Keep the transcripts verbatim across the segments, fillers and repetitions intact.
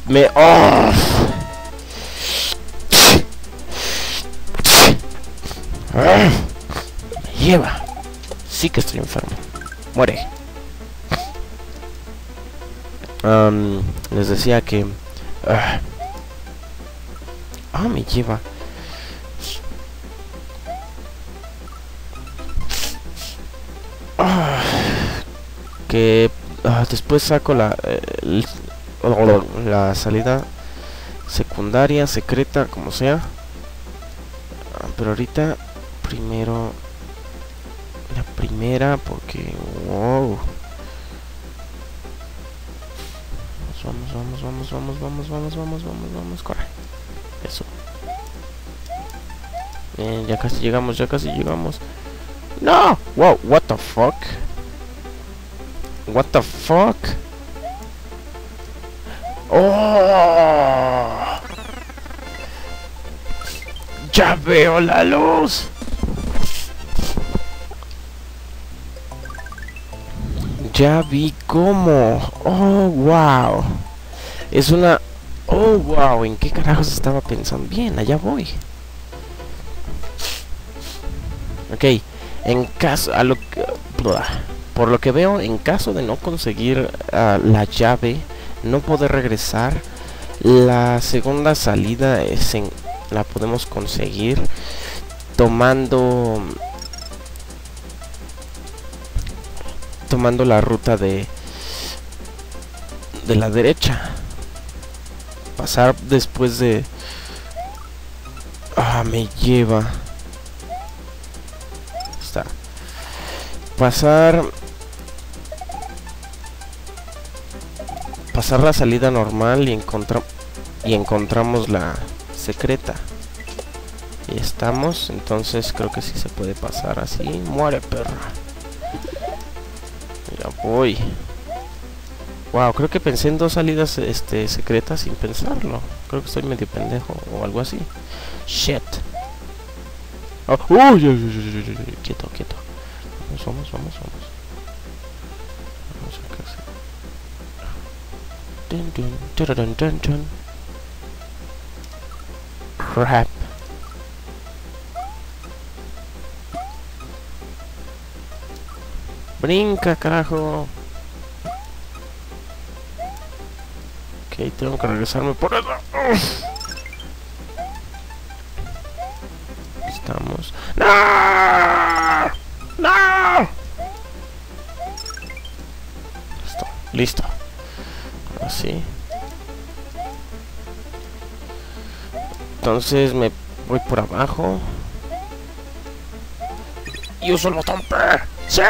Me... ¡Oh! Me lleva. Sí que estoy enfermo. Muere. Um, les decía que... Ah, uh, me lleva. Ah, que uh, después saco la... El, la salida secundaria, secreta, como sea. Uh, pero ahorita... Primero... La primera, porque... Wow. Vamos, vamos, vamos, vamos, vamos, vamos, vamos, vamos, vamos, corre. Eso. Bien, ya casi llegamos, ya casi llegamos. No! Wow, what the fuck? What the fuck? Oh! Ya veo la luz. Ya vi cómo. Oh, wow. Es una... Oh, wow. ¿En qué carajos estaba pensando? Bien, allá voy. Ok. En caso... A lo que... Por lo que veo, en caso de no conseguir uh, la llave, no poder regresar, la segunda salida es en... La podemos conseguir tomando... tomando la ruta de de la derecha, pasar después de ah me lleva está pasar pasar la salida normal y encontrar y encontramos la secreta y estamos, entonces creo que sí se puede pasar así. Muere, perra. Ya voy. Wow, creo que pensé en dos salidas este, secretas sin pensarlo. Creo que estoy medio pendejo o algo así. Shit. Oh, uy, uy, uy, uy, uy, uy. Quieto, quieto. Vamos, vamos, vamos, vamos. Vamos a casa. Dun, dun, dun, dun, dun. Crap. Brinca, carajo. Ok, tengo que regresarme por eso. Estamos. ¡No! ¡No! Listo, listo. Así. Entonces me voy por abajo. Y uso el botón P. ¡Sí!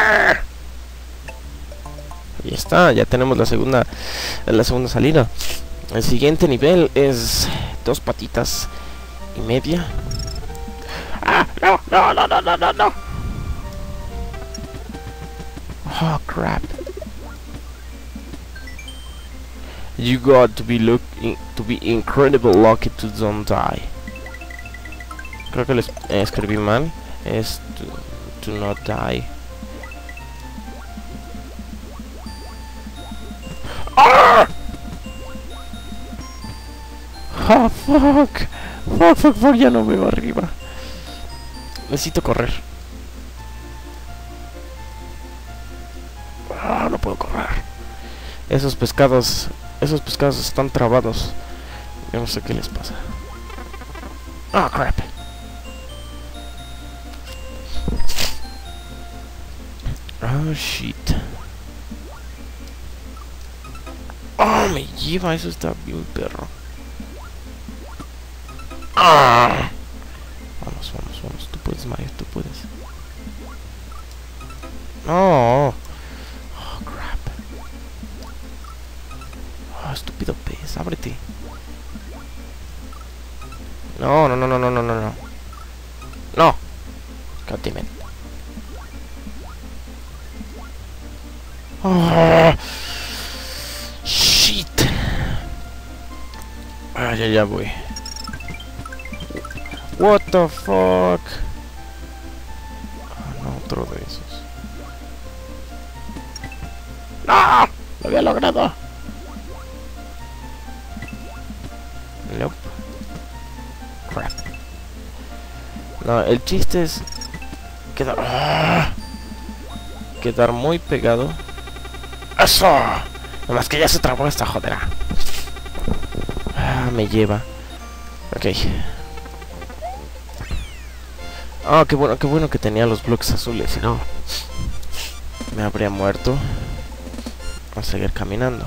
Y está, ya tenemos la segunda la segunda salida. El siguiente nivel es dos patitas y media. ¡Ah! ¡No! ¡No! ¡No! ¡No! ¡No! ¡No! ¡No! Oh, crap. You got to be looking to be incredible lucky to don't die. Creo que lo es eh, escribí mal. Es to, to not die. ¡Ah! Oh, fuck. Fuck, fuck, fuck, ya no veo arriba. Necesito correr. Ah, no puedo correr. Esos pescados, esos pescados están trabados. Yo no sé qué les pasa. Ah, oh, crap. Oh, shit. Oh, me lleva, eso está bien, perro. Ah. Vamos, vamos, vamos. Tú puedes, Mario, tú puedes. No. Oh, crap. Oh, estúpido pez, ábrete. No, no, no, no, no, no, no, no. No. Goddammit. Oh. Shit. Ah, ya, ya voy. What the fuck. Ah, no, otro de esos. ¡No! Lo había logrado. Nope. Crap. No, el chiste es quedar, ¡ah! quedar muy pegado. ¡Eso! Nomás que ya se trabó esta jodera. Ah, me lleva. Ok. Ah, oh, qué bueno, qué bueno que tenía los bloques azules, si no me habría muerto. Vamos a seguir caminando.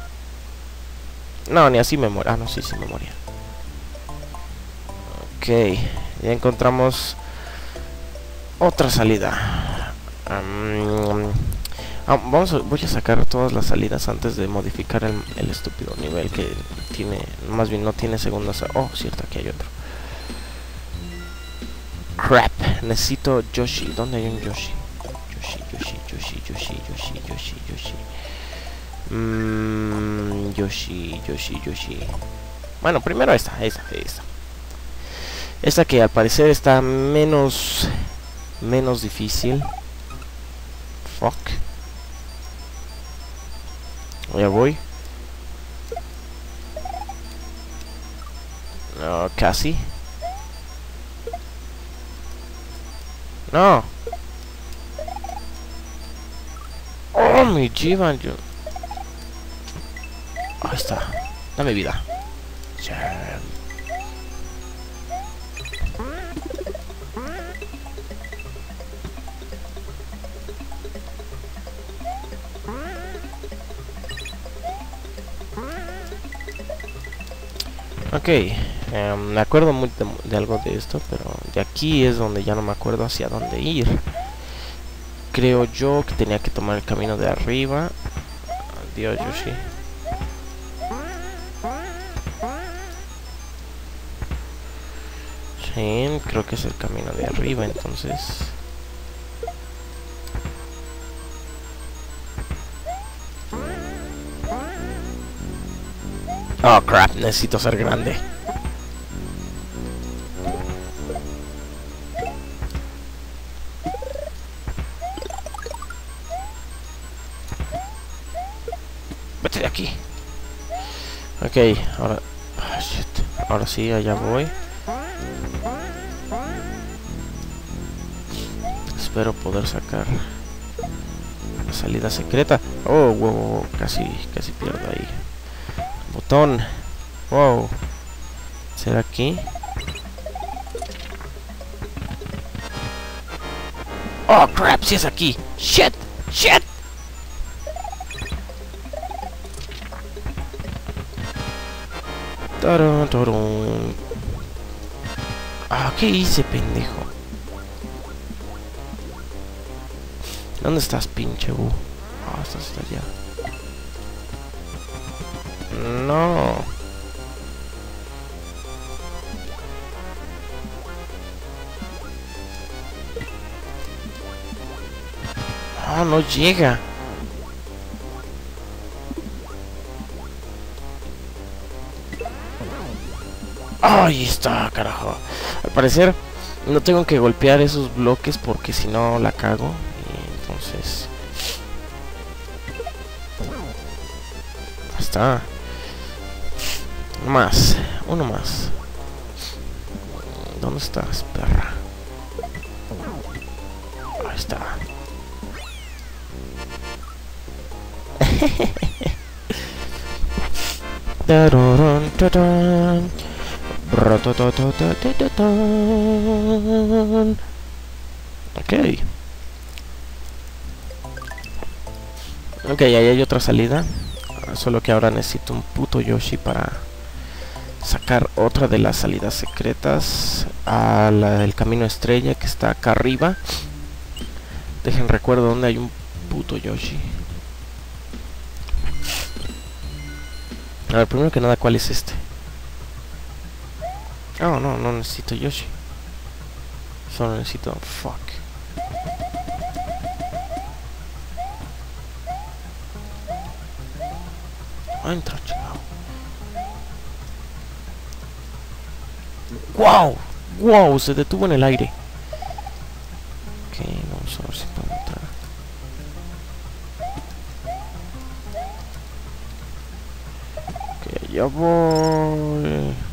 No, ni así me muero. Ah, no, sí, sí me moría. Ok, ya encontramos otra salida. Um, ah, vamos a, voy a sacar todas las salidas antes de modificar el, el estúpido nivel que tiene. Más bien no tiene segundas. Oh, cierto, aquí hay otro. Crap, necesito Yoshi. ¿Dónde hay un Yoshi? Yoshi, Yoshi, Yoshi, Yoshi, Yoshi, Yoshi, Yoshi. Mmm, Yoshi, Yoshi, Yoshi. Bueno, primero esta, esta, esta. Esta que al parecer está menos... Menos difícil. Fuck. Ya voy. No, casi. No. Oh, me llevan yo. Ahí está. Dame vida. Ok, um, me acuerdo muy de, de algo de esto, pero de aquí es donde ya no me acuerdo hacia dónde ir. Creo yo que tenía que tomar el camino de arriba. Adiós, Yoshi. Sí, creo que es el camino de arriba, entonces... Oh, crap, necesito ser grande. Vete de aquí. Ok, ahora... Oh, shit. Ahora sí, allá voy. Espero poder sacar la salida secreta. Oh, wow, wow, casi, casi pierdo ahí. Botón. Wow. ¿Será aquí? Oh, crap, si es aquí. Shit, shit. Tarun, tarun. Ah, ¿qué hice, pendejo? ¿Dónde estás, pinche bu? Ah, estás hasta allá. No. Ah, no llega. Ahí está, carajo. Al parecer no tengo que golpear esos bloques porque si no la cago. Y entonces... Está. Uno más. Uno más. ¿Dónde estás, perra? Ahí está. Ok. Ok, ahí hay otra salida. Solo que ahora necesito un puto Yoshi para sacar otra de las salidas secretas a la del camino estrella que está acá arriba. Dejen recuerdo donde hay un puto Yoshi. A ver, primero que nada, ¿cuál es este? Oh, no, no necesito Yoshi. Solo necesito... Fuck. Entra, chingado. ¡Wow! ¡Wow! Se detuvo en el aire. Ok, vamos a ver si puedo entrar. Ok, ya voy.